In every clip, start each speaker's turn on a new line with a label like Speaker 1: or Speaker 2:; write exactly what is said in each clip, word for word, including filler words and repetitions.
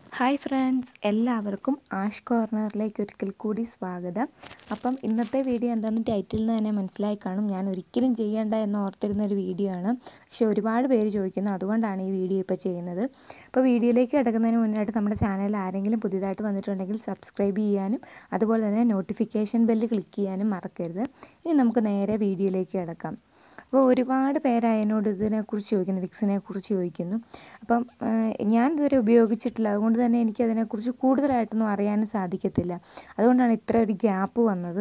Speaker 1: Hi friends, എല്ലാവർക്കും Ash കോർണറിലേക്ക് ഒരിക്കൽ കൂടി സ്വാഗതം. അപ്പം ഇന്നത്തെ വീഡിയോ എന്താണെന്ന് ടൈറ്റിൽ നിന്ന് തന്നെ മനസ്സിലായി കാണും. ഞാൻ ഒരിക്കലും ചെയ്യേണ്ട എന്ന് ഓർത്തിരുന്നൊരു വീഡിയോ ആണ്. പക്ഷേ ഒരുപാട് പേര് ചോദിക്കുന്നു, അതുകൊണ്ടാണ് ഈ വീഡിയോ ഇപ്പോൾ ചെയ്യുന്നത്. അപ്പോൾ വീഡിയോയിലേക്ക് കിടക്കുന്നതിന് മുന്നായിട്ട് നമ്മുടെ ചാനലിൽ ആരെങ്കിലും പുതിയതായിട്ട് വന്നിട്ടുണ്ടെങ്കിൽ സബ്സ്ക്രൈബ് ചെയ്യാനും അതുപോലെ തന്നെ നോട്ടിഫിക്കേഷൻ ബെല്ല് ക്ലിക്ക് ചെയ്യാനും മറക്കരുത്. ഇനി നമുക്ക് നേരെ വീഡിയോയിലേക്ക് കിടക്കാം. അപ്പോൾ ഒരുപാട് പേരായി എന്നോട് ഇതിനെക്കുറിച്ച് ചോദിക്കുന്നു, വിക്സിനെക്കുറിച്ച് ചോദിക്കുന്നു. അപ്പം ഞാൻ ഇതുവരെ ഉപയോഗിച്ചിട്ടില്ല, അതുകൊണ്ട് തന്നെ എനിക്കതിനെക്കുറിച്ച് കൂടുതലായിട്ടൊന്നും അറിയാനും സാധിക്കത്തില്ല. അതുകൊണ്ടാണ് ഇത്ര ഒരു ഗ്യാപ്പ് വന്നത്.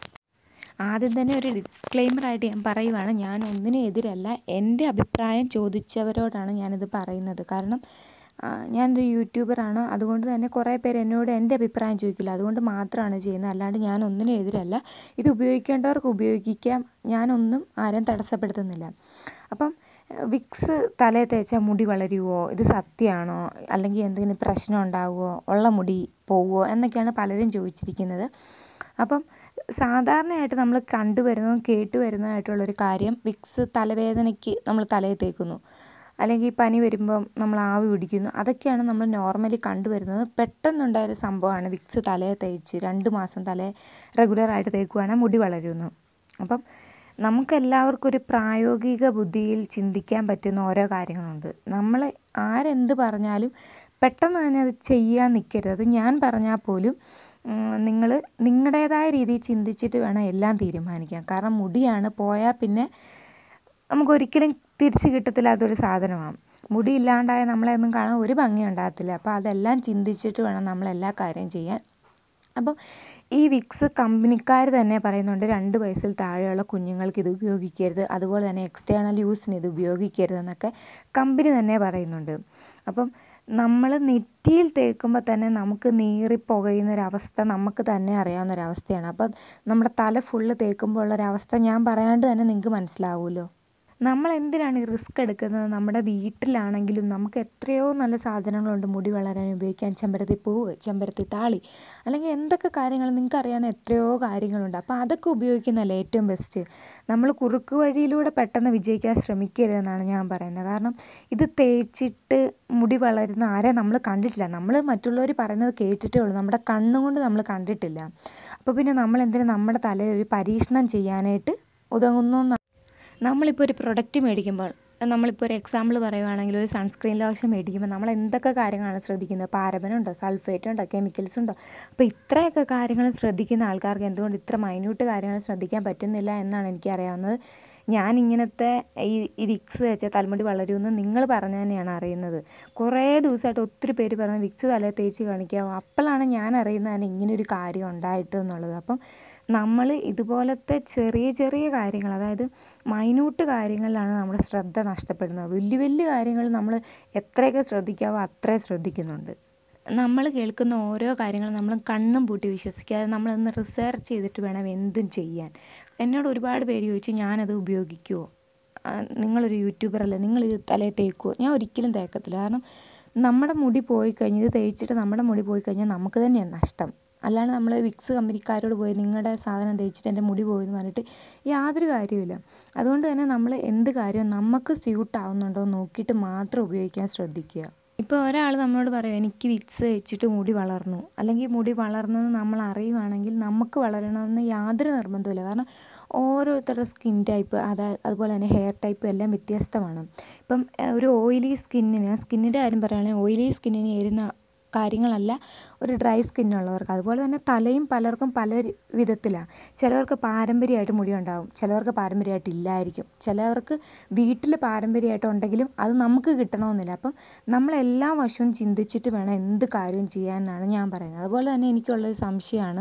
Speaker 1: ആദ്യം തന്നെ ഒരു ഡിസ്ക്ലെയിമറായിട്ട് ഞാൻ പറയുവാണ്, ഞാൻ ഒന്നിനും എതിരല്ല. എൻ്റെ അഭിപ്രായം ചോദിച്ചവരോടാണ് ഞാനിത് പറയുന്നത്. കാരണം ഞാനൊരു യൂട്യൂബറാണ്, അതുകൊണ്ട് തന്നെ കുറേ പേര് എന്നോട് എൻ്റെ അഭിപ്രായം ചോദിക്കില്ല. അതുകൊണ്ട് മാത്രമാണ് ചെയ്യുന്നത്, അല്ലാണ്ട് ഞാൻ ഒന്നിനും എതിരല്ല. ഇത് ഉപയോഗിക്കേണ്ടവർക്ക് ഉപയോഗിക്കാം, ഞാനൊന്നും ആരും തടസ്സപ്പെടുത്തുന്നില്ല. അപ്പം വിക്സ് തലയിൽ തേച്ചാൽ മുടി വളരുമോ, ഇത് സത്യമാണോ, അല്ലെങ്കിൽ എന്തെങ്കിലും പ്രശ്നം ഉണ്ടാവുമോ, ഉള്ള മുടി പോവുമോ എന്നൊക്കെയാണ് പലരും ചോദിച്ചിരിക്കുന്നത്. അപ്പം സാധാരണയായിട്ട് നമ്മൾ കണ്ടുവരുന്നതും കേട്ടുവരുന്നതായിട്ടുള്ളൊരു കാര്യം, വിക്സ് തലവേദനയ്ക്ക് നമ്മൾ തലയിൽ തേക്കുന്നു, അല്ലെങ്കിൽ പനി വരുമ്പം നമ്മൾ ആവി പിടിക്കുന്നു. അതൊക്കെയാണ് നമ്മൾ നോർമലി കണ്ടുവരുന്നത്. പെട്ടെന്നുണ്ടായൊരു സംഭവമാണ് വിക്സ് തലയിൽ തേച്ച് രണ്ട് മാസം തലയിൽ റെഗുലറായിട്ട് തേക്കുകയാണെങ്കിൽ മുടി വളരുന്നു. അപ്പം നമുക്കെല്ലാവർക്കും ഒരു പ്രായോഗിക ബുദ്ധിയിൽ ചിന്തിക്കാൻ പറ്റുന്ന ഓരോ കാര്യങ്ങളുണ്ട്. നമ്മൾ ആരെന്ത് പറഞ്ഞാലും പെട്ടെന്ന് തന്നെ അത് ചെയ്യാൻ നിൽക്കരുത്. അത് ഞാൻ പറഞ്ഞാൽ പോലും നിങ്ങൾ നിങ്ങളുടേതായ രീതിയിൽ ചിന്തിച്ചിട്ട് വേണം എല്ലാം തീരുമാനിക്കാൻ. കാരണം മുടിയാണ്, പോയാൽ പിന്നെ നമുക്കൊരിക്കലും തിരിച്ച് കിട്ടത്തില്ലാത്തൊരു സാധനമാണ്. മുടി ഇല്ലാണ്ടായ നമ്മളെ ഒന്നും കാണാൻ ഒരു ഭംഗി ഉണ്ടാകത്തില്ല. അപ്പോൾ അതെല്ലാം ചിന്തിച്ചിട്ട് വേണം നമ്മളെല്ലാ കാര്യം ചെയ്യാൻ. അപ്പം ഈ വിക്സ് കമ്പനിക്കാർ തന്നെ പറയുന്നുണ്ട്, രണ്ട് വയസ്സിൽ താഴെയുള്ള കുഞ്ഞുങ്ങൾക്ക് ഇത് ഉപയോഗിക്കരുത്, അതുപോലെ തന്നെ എക്സ്റ്റേണൽ യൂസിന് ഇത് ഉപയോഗിക്കരുതെന്നൊക്കെ കമ്പനി തന്നെ പറയുന്നുണ്ട്. അപ്പം നമ്മൾ നെറ്റിയിൽ തേക്കുമ്പോൾ തന്നെ നമുക്ക് നീറി പുകയുന്നൊരവസ്ഥ നമുക്ക് തന്നെ അറിയാവുന്നൊരവസ്ഥയാണ്. അപ്പം നമ്മുടെ തല ഫുള്ള് തേക്കുമ്പോൾ ഉള്ളൊരവസ്ഥ ഞാൻ പറയാണ്ട് തന്നെ നിങ്ങൾക്ക് മനസ്സിലാവുമല്ലോ. നമ്മൾ എന്തിനാണ് ഈ റിസ്ക് എടുക്കുന്നത്? നമ്മുടെ വീട്ടിലാണെങ്കിലും നമുക്ക് എത്രയോ നല്ല സാധനങ്ങളുണ്ട് മുടി വളരാൻ ഉപയോഗിക്കാൻ. ചെമ്പരത്തി പൂവ്, ചെമ്പരത്തി താളി, അല്ലെങ്കിൽ എന്തൊക്കെ കാര്യങ്ങൾ നിങ്ങൾക്കറിയാവുന്ന എത്രയോ കാര്യങ്ങളുണ്ട്. അപ്പോൾ അതൊക്കെ ഉപയോഗിക്കുന്നതല്ലേ ഏറ്റവും ബെസ്റ്റ്. നമ്മൾ കുറുക്ക് വഴിയിലൂടെ പെട്ടെന്ന് വിജയിക്കാൻ ശ്രമിക്കരുതെന്നാണ് ഞാൻ പറയുന്നത്. കാരണം ഇത് തേച്ചിട്ട് മുടി വളരുന്ന ആരെ നമ്മൾ കണ്ടിട്ടില്ല. നമ്മൾ മറ്റുള്ളവർ പറയുന്നത് കേട്ടിട്ടേ ഉള്ളൂ, നമ്മുടെ കണ്ണുകൊണ്ട് നമ്മൾ കണ്ടിട്ടില്ല. അപ്പോൾ പിന്നെ നമ്മൾ എന്തിനാ നമ്മുടെ തലയിൽ ഒരു പരീക്ഷണം ചെയ്യാനായിട്ട് ഉതകുന്നു. നമ്മളിപ്പോൾ ഒരു പ്രൊഡക്റ്റ് മേടിക്കുമ്പോൾ, നമ്മളിപ്പോൾ ഒരു എക്സാമ്പിൾ പറയുവാണെങ്കിൽ ഒരു സൺസ്ക്രീൻ ലോഷൻ മേടിക്കുമ്പോൾ നമ്മൾ എന്തൊക്കെ കാര്യങ്ങളാണ് ശ്രദ്ധിക്കുന്നത്? പാരബനുണ്ടോ, സൾഫേറ്റ് ഉണ്ടോ, കെമിക്കൽസ് ഉണ്ടോ? അപ്പോൾ ഇത്രയൊക്കെ കാര്യങ്ങൾ ശ്രദ്ധിക്കുന്ന ആൾക്കാർക്ക് എന്തുകൊണ്ട് ഇത്ര മൈന്യൂട്ട് കാര്യങ്ങൾ ശ്രദ്ധിക്കാൻ പറ്റുന്നില്ല എന്നാണ് എനിക്കറിയാവുന്നത്. ഞാൻ ഇങ്ങനത്തെ ഈ ഈ വിക്സ് തേച്ചാൽ തലമുടി വളരുമെന്ന് നിങ്ങൾ പറഞ്ഞു തന്നെയാണ് അറിയുന്നത്. കുറേ ദിവസമായിട്ട് ഒത്തിരി പേര് പറഞ്ഞ് വിക്സ് തലയിൽ തേച്ച് കാണിക്കാമോ, അപ്പോഴാണ് ഞാൻ അറിയുന്നത് തന്നെ ഇങ്ങനൊരു കാര്യം ഉണ്ടായിട്ട് എന്നുള്ളത്. അപ്പം നമ്മൾ ഇതുപോലത്തെ ചെറിയ ചെറിയ കാര്യങ്ങൾ, അതായത് മൈന്യൂട്ട് കാര്യങ്ങളിലാണ് നമ്മുടെ ശ്രദ്ധ നഷ്ടപ്പെടുന്നത്. വലിയ വലിയ കാര്യങ്ങൾ നമ്മൾ എത്രയൊക്കെ ശ്രദ്ധിക്കാവോ അത്രയും ശ്രദ്ധിക്കുന്നുണ്ട്. നമ്മൾ കേൾക്കുന്ന ഓരോ കാര്യങ്ങളും നമ്മൾ കണ്ണും പൂട്ടി വിശ്വസിക്കാതെ നമ്മളൊന്ന് റിസർച്ച് ചെയ്തിട്ട് വേണം എന്തും ചെയ്യാൻ. എന്നോട് ഒരുപാട് പേര് ചോദിച്ചു, ഞാനത് ഉപയോഗിക്കുമോ, നിങ്ങളൊരു യൂട്യൂബറല്ലേ, നിങ്ങളിത് തലയിൽ തേക്കുമോ? ഞാൻ ഒരിക്കലും തേക്കത്തില്ല. കാരണം നമ്മുടെ മുടി പോയി കഴിഞ്ഞ് ഇത് തേച്ചിട്ട് നമ്മുടെ മുടി പോയി കഴിഞ്ഞാൽ നമുക്ക് തന്നെയാണ് നഷ്ടം. അല്ലാണ്ട് നമ്മൾ വിക്സ് കമ്പനിക്കാരോട് പോയി നിങ്ങളുടെ സാധനം തേച്ചിട്ട് എൻ്റെ മുടി പോയെന്ന് പറഞ്ഞിട്ട് യാതൊരു കാര്യമില്ല. അതുകൊണ്ട് തന്നെ നമ്മൾ എന്ത് കാര്യവും നമുക്ക് സ്യൂട്ട് ആവുന്നുണ്ടോ എന്ന് നോക്കിയിട്ട് മാത്രം ഉപയോഗിക്കാൻ ശ്രദ്ധിക്കുക. ഇപ്പോൾ ഒരാൾ നമ്മളോട് പറയും, എനിക്ക് വിക്സ് വെച്ചിട്ട് മുടി വളർന്നു, അല്ലെങ്കിൽ മുടി വളർന്നെന്ന് നമ്മൾ അറിയുവാണെങ്കിൽ നമുക്ക് വളരണമെന്ന് യാതൊരു നിർബന്ധമില്ല. കാരണം ഓരോരുത്തരുടെ സ്കിൻ ടൈപ്പ്, അതായത് അതുപോലെ തന്നെ ഹെയർ ടൈപ്പ് എല്ലാം വ്യത്യസ്തമാണ്. ഇപ്പം ഒരു ഓയിലി സ്കിന്നിന്, സ്കിന്നിൻ്റെ കാര്യം പറയുകയാണെങ്കിൽ ഓയിലി സ്കിന്നിന് ഏരുന്ന കാര്യങ്ങളല്ല ഒരു ഡ്രൈ സ്കിന്നുള്ളവർക്ക്. അതുപോലെ തന്നെ തലയും പലർക്കും പല വിധത്തിലാണ്. ചിലവർക്ക് പാരമ്പര്യമായിട്ട് മുടി ഉണ്ടാകും, ചിലവർക്ക് പാരമ്പര്യമായിട്ട് ഇല്ലായിരിക്കും, ചിലവർക്ക് വീട്ടിൽ പാരമ്പര്യമായിട്ട് ഉണ്ടെങ്കിലും അത് നമുക്ക് കിട്ടണമെന്നില്ല. അപ്പം നമ്മളെല്ലാ വശവും ചിന്തിച്ചിട്ട് വേണം എന്ത് കാര്യവും ചെയ്യാമെന്നാണ് ഞാൻ പറയുന്നത്. അതുപോലെ തന്നെ എനിക്കുള്ളൊരു സംശയമാണ്,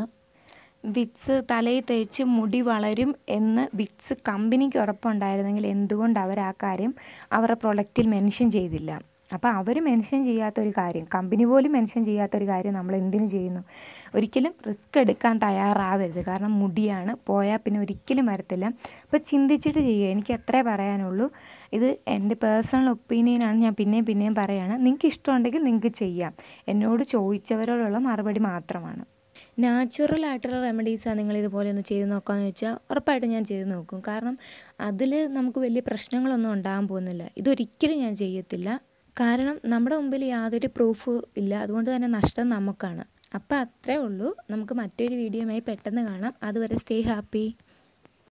Speaker 1: വിക്സ് തലയിൽ തേച്ച് മുടി വളരും എന്ന് വിക്സ് കമ്പനിക്ക് ഉറപ്പുണ്ടായിരുന്നെങ്കിൽ എന്തുകൊണ്ട് അവർ ആ കാര്യം അവരുടെ പ്രൊഡക്റ്റിൽ മെൻഷൻ ചെയ്തില്ല? അപ്പോൾ അവർ മെൻഷൻ ചെയ്യാത്തൊരു കാര്യം, കമ്പനി പോലും മെൻഷൻ ചെയ്യാത്തൊരു കാര്യം നമ്മൾ എന്തിനു ചെയ്യുന്നു? ഒരിക്കലും റിസ്ക് എടുക്കാൻ തയ്യാറാവരുത്. കാരണം മുടിയാണ്, പോയാൽ പിന്നെ ഒരിക്കലും വരത്തില്ല. അപ്പോൾ ചിന്തിച്ചിട്ട് ചെയ്യുക, എനിക്ക് അത്രേ പറയാനുള്ളൂ. ഇത് എൻ്റെ പേഴ്സണൽ ഒപ്പീനിയനാണ്, ഞാൻ പിന്നെയും പിന്നെയും പറയുകയാണ്. നിങ്ങൾക്ക് ഇഷ്ടമുണ്ടെങ്കിൽ നിങ്ങൾക്ക് ചെയ്യാം. എന്നോട് ചോദിച്ചവരോടുള്ള മറുപടി മാത്രമാണ്. നാച്ചുറൽ ആയിട്ടുള്ള റെമഡീസാണ് നിങ്ങൾ ഇതുപോലെ ഒന്ന് ചെയ്ത് നോക്കാമെന്ന് വെച്ചാൽ ഉറപ്പായിട്ടും ഞാൻ ചെയ്ത് നോക്കും. കാരണം അതിൽ നമുക്ക് വലിയ പ്രശ്നങ്ങളൊന്നും ഉണ്ടാകാൻ പോകുന്നില്ല. ഇതൊരിക്കലും ഞാൻ ചെയ്യത്തില്ല. കാരണം നമ്മുടെ മുമ്പിൽ യാതൊരു പ്രൂഫും ഇല്ല, അതുകൊണ്ട് തന്നെ നഷ്ടം നമുക്കാണ്. അപ്പോൾ അത്രേ ഉള്ളൂ. നമുക്ക് മറ്റൊരു വീഡിയോയുമായി പെട്ടെന്ന് കാണാം. അതുവരെ സ്റ്റേ ഹാപ്പി.